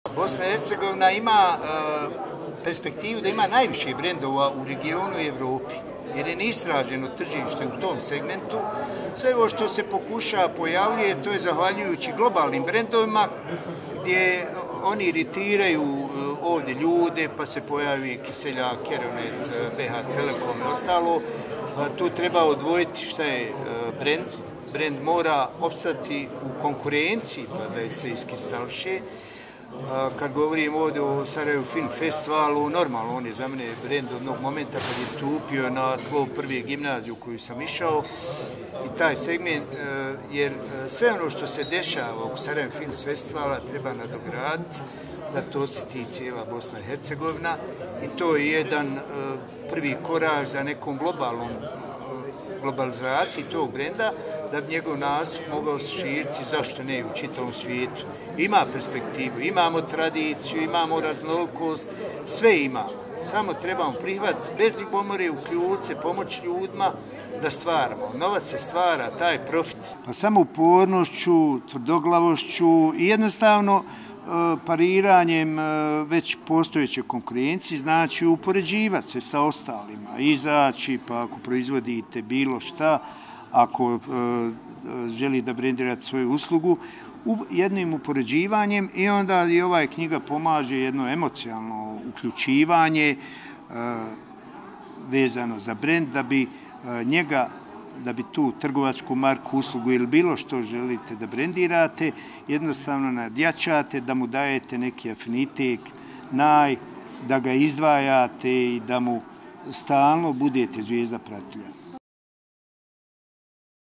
Bosna i Hercegovina ima perspektivu da ima najviše brendova u regionu i Evropi, jer je neistraženo tržište u tom segmentu. Sve ovo što se pokušava pojavljuje, to je zahvaljujući globalnim brendovima gdje oni iritiraju ovdje ljude, pa se pojavi Kiseljak, Keronet, BH Telekom i ostalo. Tu treba odvojiti šta je brend. Brend mora opstati u konkurenciji pa da je se iskristališe. Kad govorim ovdje o Sarajevo Film Festivalu, normalno on je za mene brend od onog momenta kad je stupio na tlo prve gimnaziju koju sam išao i taj segment, jer sve ono što se dešava u Sarajevo Film Festivala treba nadograditi, da to osjeti cijela Bosna i Hercegovina i to je jedan prvi korak za nekom globalizaciji tog brenda, da bi njegov nastup mogao se širiti, zašto ne, u čitavom svijetu. Ima perspektivu, imamo tradiciju, imamo raznolikost, sve imamo. Samo trebamo prihvatiti bez ljubomore, uključiti se, pomoći ljudima da stvaramo. Novac se stvara, taj profit. Pa samo upornošću, tvrdoglavošću i jednostavno pariranjem već postojeće konkurencije, znači upoređivati se sa ostalima, izaći, pa ako proizvodite bilo šta, ako želi da brendirate svoju uslugu, jednim upoređivanjem i onda i ova knjiga pomaže jedno emocionalno uključivanje vezano za brend, da bi tu trgovačku marku, uslugu ili bilo što želite da brendirate, jednostavno nadjačate, da mu dajete neki afinitet, da ga izdvajate i da mu stalno budete zvijezda pratilja.